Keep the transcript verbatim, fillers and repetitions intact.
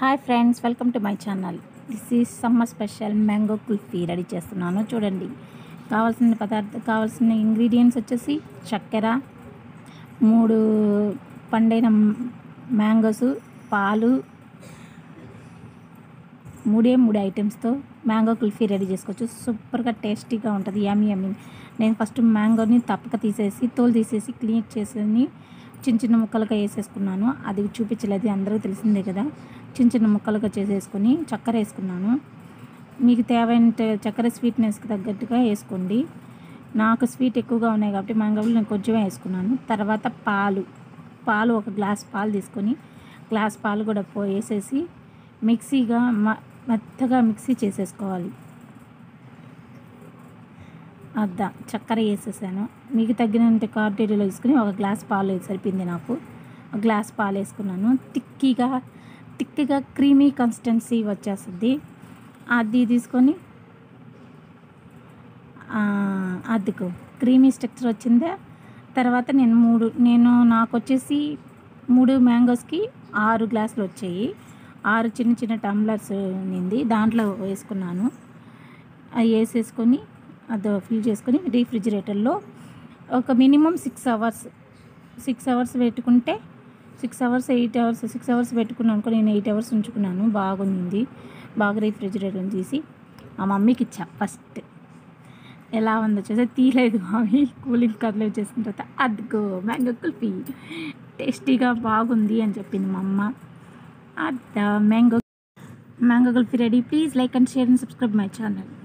Hi friends, welcome to my channel. This is summer special mango kulfi ready చేస్తున్నాను. చూడండి, కావాల్సిన పదార్థ కావాల్సిన ఇంగ్రీడియంట్స్ వచ్చేసి చక్కెర, మూడు పండైన మ్యాంగోస్, పాలు, మూడే మూడు ఐటమ్స్తో మ్యాంగో కుల్ఫీ రెడీ చేసుకోవచ్చు. సూపర్గా టేస్టీగా ఉంటుంది. యమ్మీ యమ్మీ. నేను ఫస్ట్ మ్యాంగోని తప్పక తీసేసి తోలు తీసేసి క్లీన్ చేసి చిన్న చిన్న ముక్కలుగా వేసేసుకున్నాను. అది చూపించలేదు, అందరికీ తెలిసిందే కదా. చిన్న చిన్న ముక్కలుగా చేసేసుకొని చక్కెర వేసుకున్నాను. మీకు తేవైన చక్కెర స్వీట్నెస్కి తగ్గట్టుగా వేసుకోండి. నాకు స్వీట్ ఎక్కువగా ఉన్నాయి కాబట్టి మ్యాంగోలు నేను కొంచెమే వేసుకున్నాను. తర్వాత పాలు పాలు ఒక గ్లాస్ పాలు తీసుకొని గ్లాస్ పాలు కూడా పో వేసేసి మిక్సీగా మెత్తగా మిక్సీ చేసేసుకోవాలి. అద్దా చక్కెర వేసేసాను. మీకు తగ్గినంత క్వాంటిటీలో వేసుకుని ఒక గ్లాస్ పాలు సరిపోయింది. నాకు ఒక గ్లాస్ పాలు వేసుకున్నాను. తిక్కిగా తిక్కిగా క్రీమీ కన్సిస్టెన్సీ వచ్చేస్తుంది. అది తీసుకొని అద్దుకు క్రీమీ స్ట్రక్చర్ వచ్చిందే. తర్వాత నేను మూడు నేను నాకు వచ్చేసి మూడు మ్యాంగోస్కి ఆరు గ్లాసులు వచ్చాయి. ఆరు చిన్న చిన్న టంబ్లర్స్ నింది దాంట్లో వేసుకున్నాను. అవి వేసేసుకొని అది ఫిల్ చేసుకొని రీఫ్రిజిరేటర్లో ఒక minimum six hours six hours పెట్టుకుంటే six hours eight hours six hours పెట్టుకున్నాను అనుకో. నేను ఎయిట్ అవర్స్ ఉంచుకున్నాను. బాగుంది. బాగా రీఫ్రిజిరేటర్ తీసి మా మమ్మీకి ఇచ్చా. ఫస్ట్ ఎలా ఉందో చూసే తీయలేదు. అవి కూలింగ్ కర్లో చేసిన తర్వాత అదిగో మ్యాంగో కుల్ఫీ టేస్టీగా బాగుంది అని చెప్పింది మా అమ్మ. అద్దా mango mango kulfi ready. Please like and share and subscribe my channel.